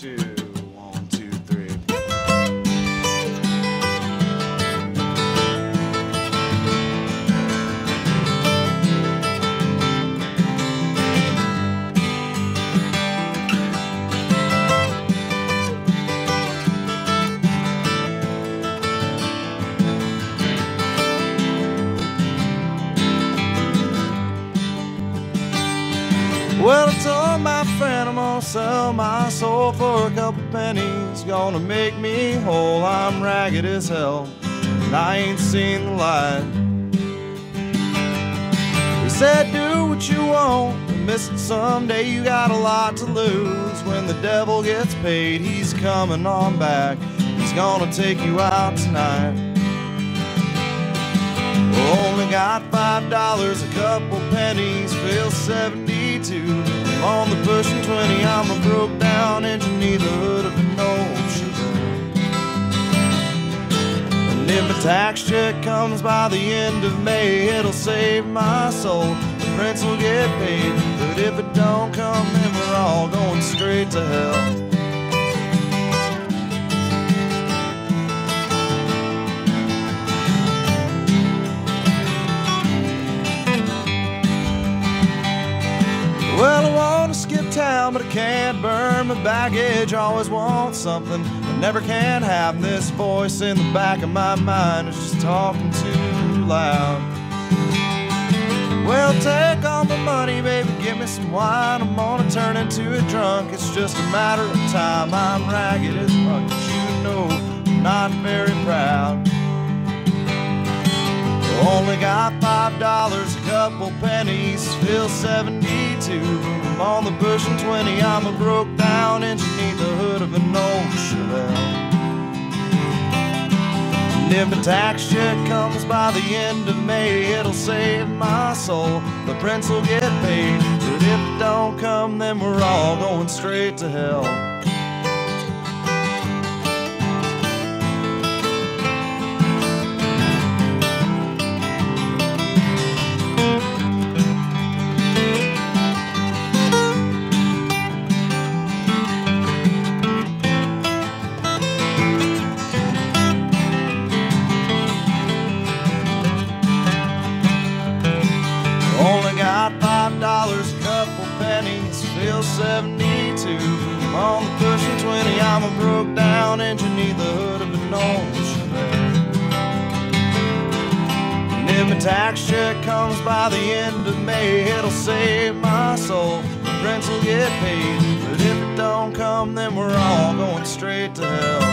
2, 1, 2, 3. Well, I told my friend I'm gonna sell my soul for a couple pennies, gonna make me whole. I'm ragged as hell, and I ain't seen the light. He said, do what you want, and miss it someday. You got a lot to lose. When the devil gets paid, he's coming on back. He's gonna take you out tonight. Only got $5, a couple pennies, feel 72. I'm on the pushing 20, I'm a broke down engine, need the hood of an old Chevelle. And if a tax check comes by the end of May, it'll save my soul. The prince will get paid, but if it don't come, then we're all going straight to hell. Well, I want to skip town, but I can't burn my baggage. Always want something, but never can have. And this voice in the back of my mind is just talking too loud. Well, take all my money, baby, give me some wine. I'm gonna turn into a drunk, it's just a matter of time. I'm ragged as fuck, but you know I'm not very proud. Only got $5, a couple pennies, feel 72. I'm on the pushing 20, I'm a broke down engine, need the hood of an old Chevelle. And if a tax check comes by the end of May, it'll save my soul. The prince will get paid, but if it don't come, then we're all going straight to hell. Only got $5, a couple pennies, feel 72. I'm on the pushing 20, I'm a broke down engine, need the hood of an old Chevelle. And if a tax check comes by the end of May, it'll save my soul. The prince will get paid, but if it don't come, then we're all going straight to hell.